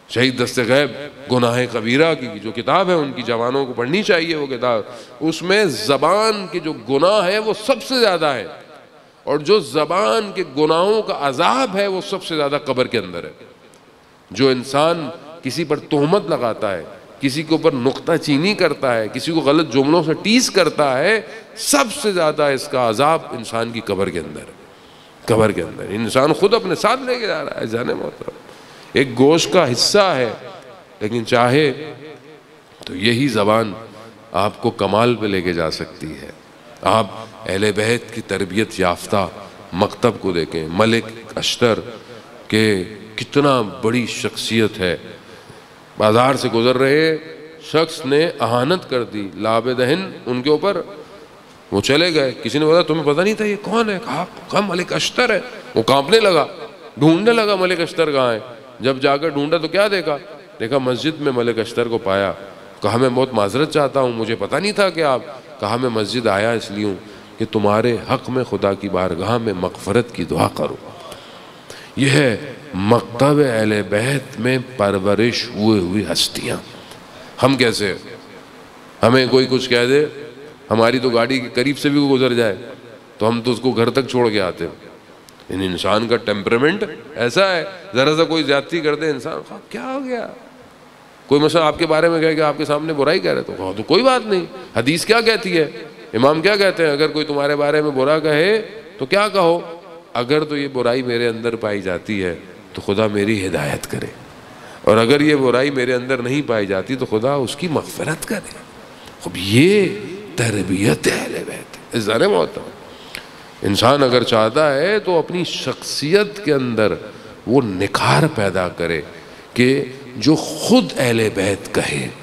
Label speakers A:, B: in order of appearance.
A: شہید دست غیب گناہ کبیرہ کی جو کتاب ہے ان کی جوانوں کو پڑھنی چاہیے وہ کتاب، اس میں زبان کے جو گناہ ہے وہ سب سے زیادہ ہے، اور جو زبان کے گناہوں کا عذاب ہے وہ سب سے زیادہ قبر کے اندر ہے۔ جو انسان کسی پر تہمت لگاتا ہے، کسی کے اوپر نقطہ چینی کرتا ہے، کسی کو غلط جملوں سے ٹیز کرتا ہے، سب سے زیادہ اس کا عذاب انسان کی قبر کے اندر ہے۔ قبر کے اندر انسان خود اپنے ساتھ لے کے جا رہا ہے جانے محترم، ایک گوشت کا حصہ ہے، لیکن چاہے تو یہی زبان آپ کو کمال پہ لے کے جا سکتی ہے۔ آپ اہل بیت کی تربیت یافتہ مکتب کو دیکھیں، ملک اشتر کہ کتنا بڑی شخصیت ہے، بازار سے گزر رہے شخص نے اہانت کر دی، لاب دہن ان کے اوپر، وہ چلے گئے، کسی نے بولا تمہیں پتہ نہیں تھا یہ کون ہے؟ کہا ملک اشتر ہے۔ وہ کانپنے لگا، ڈھونڈنے لگا ملک اشتر کہاں ہے۔ جب جا کر ڈھونڈا تو کیا دیکھا مسجد میں ملک اشتر کو پایا۔ کہا میں بہت معذرت چاہتا ہوں، مجھے پتہ نہیں تھا کہ آپ، کہا میں مسجد آیا اس لیے ہوں کہ تمہارے حق میں خدا کی بارگاہ میں مغفرت کی دعا کروں۔ یہ ہے مکتب اہل بیت میں پرورش ہوئی ہستیاں۔ ہم کیسے، ہمیں کوئی کچھ کہہ دے، ہماری تو گاڑی کے قریب سے بھی گزر جائے تو ہم تو اس کو گھر تک چھوڑ کے آتے ہیں۔ ان انسان کا ٹیمپرمنٹ ایسا ہے، ذرا سا کوئی زیادتی کر دے انسان کیا ہو گیا، کوئی مثلا آپ کے بارے میں کہے کہ آپ کے سامنے برائی کہہ رہے تو کوئی بات نہیں، حدیث کیا کہتی ہے، امام کیا کہتے ہیں، اگر کوئی تمہارے بارے میں برا کہے تو کیا کہو، اگر تو یہ برائی میرے اندر پائی جاتی ہے تو خدا میری ہدایت کرے، اور اگر یہ برائی میرے اندر نہیں پائی جاتی تو خدا اس کی مغفرت کرے۔ اب یہ تربیت اہل بیت ہے۔ ذرا محترم انسان اگر چاہتا ہے تو اپنی شخصیت کے اندر وہ نکھار پیدا کرے کہ جو خود اہل بیت کہے،